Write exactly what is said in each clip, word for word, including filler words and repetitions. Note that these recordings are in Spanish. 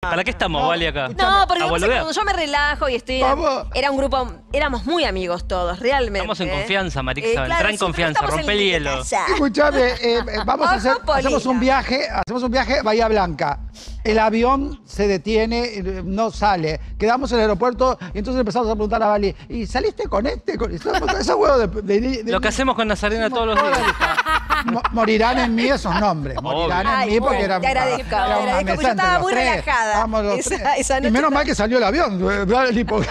¿Para qué estamos, no, Vali, acá? No, porque ¿A pasa que boludear? cuando yo me relajo y estoy... Vamos. Era un grupo... Éramos muy amigos todos, realmente. Estamos en ¿eh? confianza, Marixa. Eh, Entra claro, en sí, pero confianza, estamos rompe en el límite hielo. casa. Escuchame, eh, eh, vamos a hacer, Ojo, Polina. hacemos un viaje, hacemos un viaje a Bahía Blanca. El avión se detiene, eh, no sale. Quedamos en el aeropuerto y entonces empezamos a preguntar a Vali, ¿y saliste con este? Con ese huevo de, de, de- Lo que hacemos con Nazarena todos los días. Mo- Morirán en mí esos nombres. Morirán en Ay, mí porque bueno, era, te agradezco, era te una agradezco, mesa porque yo entre estaba los muy tres. relajada. Estábamos los Esa- tres. esa Y noche menos estaba- mal que salió el avión. Vali, porque-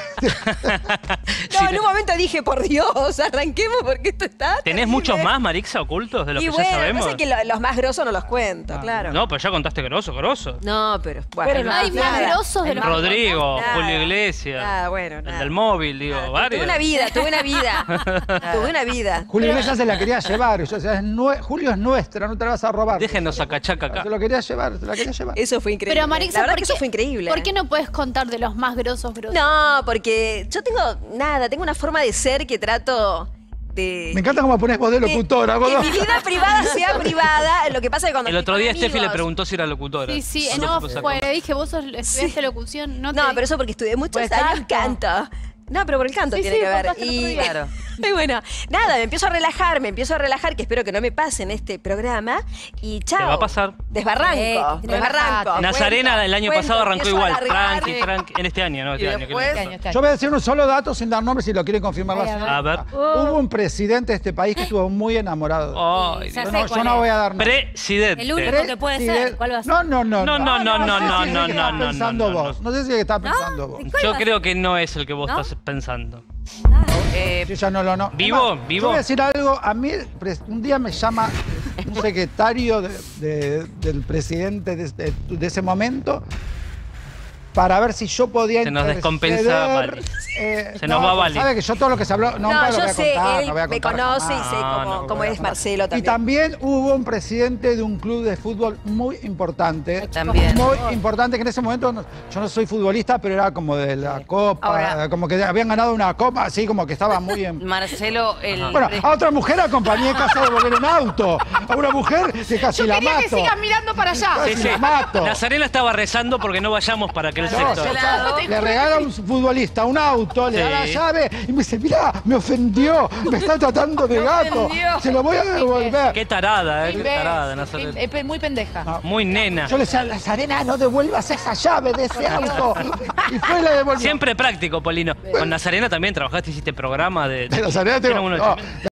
No, en un momento dije, por Dios, arranquemos porque esto está ¿Tenés terrible. muchos más, Marixa, ocultos de los Y que bueno, ya lo que sabemos? pasa es que lo- los más grosos no los cuento, claro. No, pero ya contaste grosso, grosso. No, pero bueno. Pero nada, hay más nada. grosos de los Rodrigo, Nada. Julio Iglesias. Nada, bueno, El nada. del móvil, digo, Nada, varios. Tuve una vida, tuve una vida. Tuve una vida. Julio Iglesias se la quería llevar. Yo decía, es nue- Julio es nuestra, no te la vas a robar. Déjenos a cachaca acá. Se lo quería llevar, se la quería llevar. Eso fue increíble. Pero Marixa, la verdad ¿por que eso qué- fue increíble. ¿Por qué no puedes contar de los más grosos grosos? No, porque yo tengo nada, tengo una forma de ser que trato de... Me encanta cómo pones voz de que- locutora. Que, vos- mi vida privada sea privada. Lo que pasa es que cuando El estoy otro con día Steffi le amigos- preguntó si era locutora. Sí, sí, No en lo off, supo sacar. pues, le dije, vos sos, estudiaste locución, no te No, pero eso porque estudié muchos Pues años canto. canto. No, pero por el canto Sí, tiene sí, que ver. contaste el otro Y, día. claro. Y bueno, nada, me empiezo a relajar, me empiezo a relajar, que espero que no me pase en este programa. Y chao. va a pasar. Desbarranco, Eh, desbarranco. relajate. Nazarena Cuento, el año cuento, pasado arrancó empiezo a igual. alargar. Tranqui, tranqui. En este año, ¿no? Este Y año. que después- viene. Yo voy a decir un solo dato sin dar nombre si lo quieren confirmar la Ay, a ver. señora. A ver. Hubo un presidente de este país que estuvo muy enamorado. Ay, Ya Yo sé no, yo cuál no es. voy a dar nombre. Presidente. El único que puede Presidente- ser. ¿Cuál va a ser? No, no, no. No, no, no, no, sé no, si es no, el que no, estás no, pensando no, no. vos. No sé si es el que estás pensando vos. Yo creo que no es el que vos ¿No? estás pensando. Eh, Yo ya no lo no. ¿Vivo? Además, ¿Vivo? Yo voy a decir algo. A mí pres- un día me llama un secretario de- de- del presidente de, de- de ese momento para ver si yo podía Se nos interceder, descompensa Vali. eh, Se nos va Vali. Sabe que yo todo lo que se habló... No, No, no lo yo voy a sé, contar, él no voy a me contar conoce y jamás. sé No, cómo, no, cómo voy a es contar. Marcelo Y también. también hubo un presidente de un club de fútbol muy importante. También. Muy importante, que en ese momento, no- yo no soy futbolista, pero era como de la Copa, Ahora- como que habían ganado una Copa, así como que estaba muy en... Marcelo, el... Bueno, a otra mujer acompañé casi a devolver un auto. A una mujer que casi la Quería mato. que sigas mirando para allá. Casi Sí, sí. la mato. Nazarena estaba rezando porque no vayamos para aquel No, sector. yo- Claro. le regala a un futbolista un auto, le da la Sí. llave y me dice, mirá, me ofendió, me está tratando de gato, ofendió. se lo voy a devolver. Qué tarada, eh, qué tarada, Es Nazarena. muy pendeja. Muy nena. Yo le decía, Nazarena, no devuelvas esa llave de ese auto. Y fue y la devolvió. Siempre práctico, Polino. Con Nazarena también trabajaste, hiciste programa de... De Nazarena tengo- Tiene unos no, ochenta.